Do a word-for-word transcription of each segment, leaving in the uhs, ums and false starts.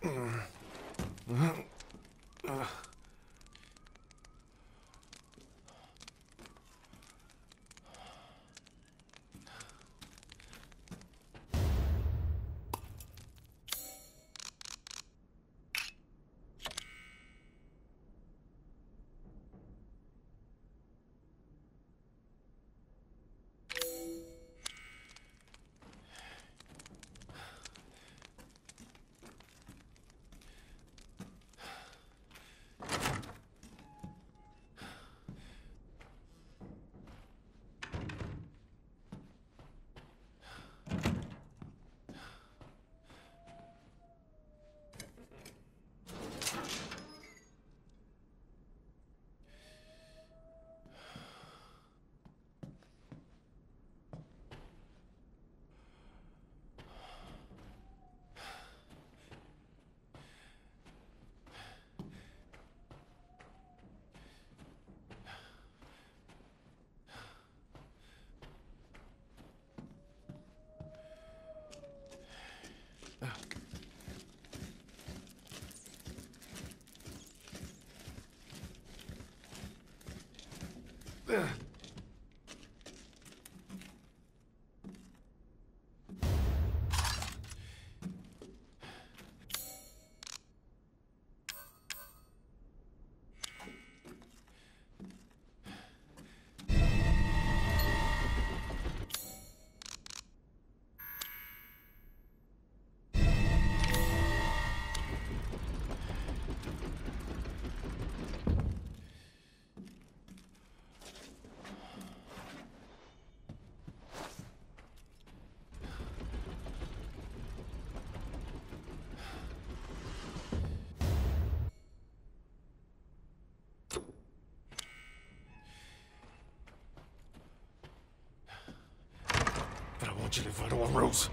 Para onde levaram a Rose?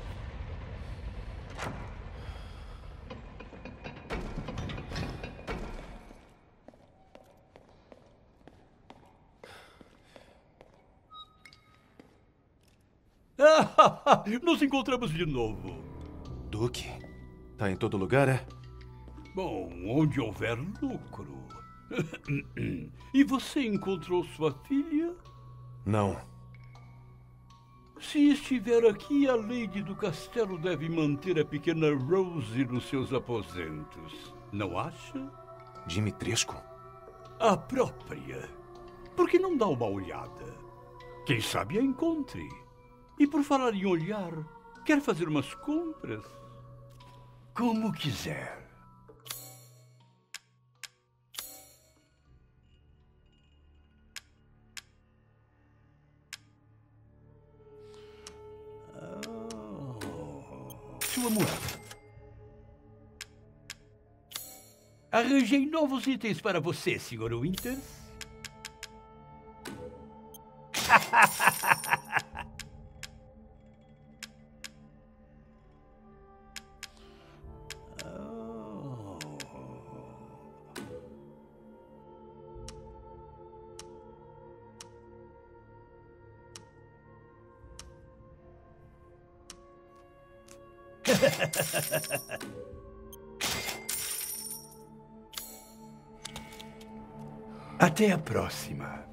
Nos encontramos de novo. Duke? Tá em todo lugar, é? Bom, onde houver lucro. E você encontrou sua filha? Não. Se estiver aqui, a Lady do Castelo deve manter a pequena Rose nos seus aposentos. Não acha? Dimitrescu? A própria. Por que não dá uma olhada? Quem sabe a encontre. E por falar em olhar, quer fazer umas compras? Como quiser. Sua moeda. Arranjei novos itens para você, senhor Winters. Até a próxima.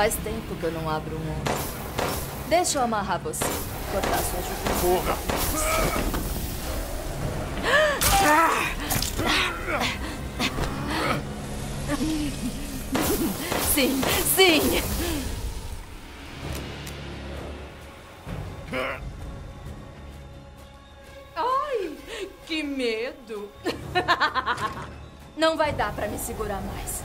Faz tempo que eu não abro um ombro. Deixa eu amarrar você. Cortar sua juventude. Sim, sim! Ai, que medo! Não vai dar pra me segurar mais.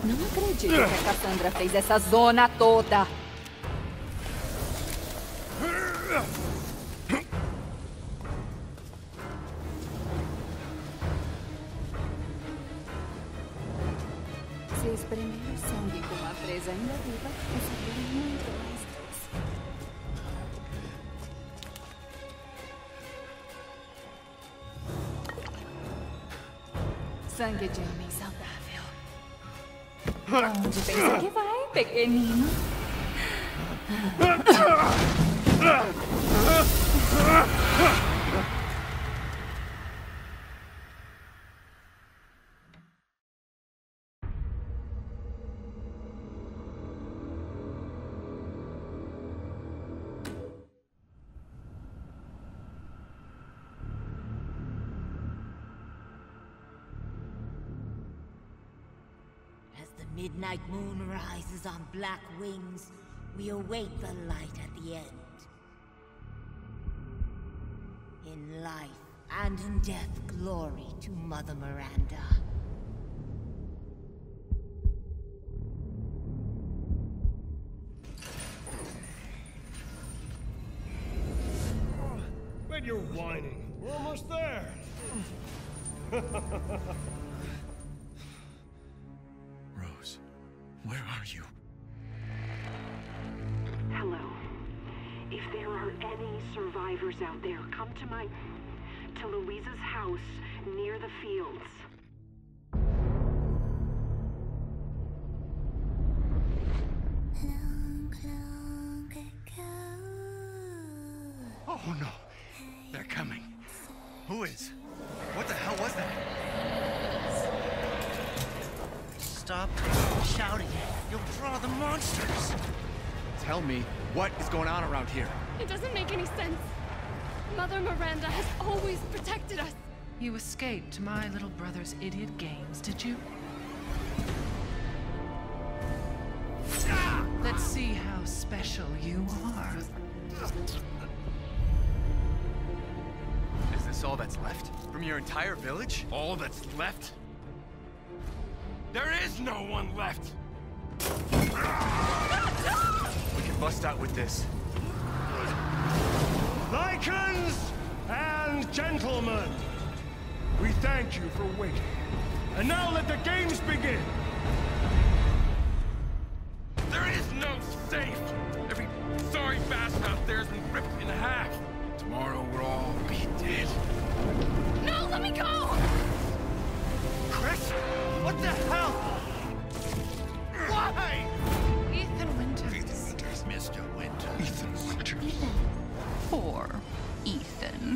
Não acredito que a Cassandra fez essa zona toda. Se espremer o sangue com uma presa ainda viva, essa dor é muito mais doce. Sangue de homem saudável. Onde pensa que vai, pequenino? Midnight moon rises on black wings. We await the light at the end. In life and in death, glory to Mother Miranda. When you're whining, we're almost there. Rose, where are you? Hello. If there are any survivors out there, come to my... to Louisa's house near the fields. Oh no! They're coming. Who is? What the hell was that? Stop shouting. You'll draw the monsters. Tell me, what is going on around here? It doesn't make any sense. Mother Miranda has always protected us. You escaped my little brother's idiot games, did you? Let's see how special you are. Is this all that's left? From your entire village? All that's left? There is no one left! We can bust out with this. Lycans and gentlemen, we thank you for waiting. And now let the games begin! There is no safe! Every sorry bastard out there has been ripped in half. Tomorrow we'll all be dead. No, let me go! Chris? What the hell? Why? Ethan Winters. Ethan Winters. Mister Winters. Ethan Winters. Ethan. Poor Ethan.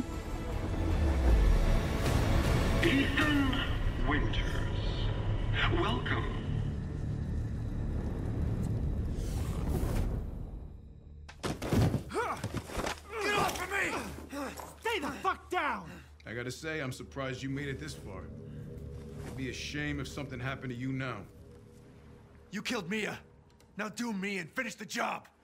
Ethan Winters. Welcome. Get off of me! Stay the fuck down! I gotta say, I'm surprised you made it this far. It'd be a shame if something happened to you now. You killed Mia. Now do me and finish the job.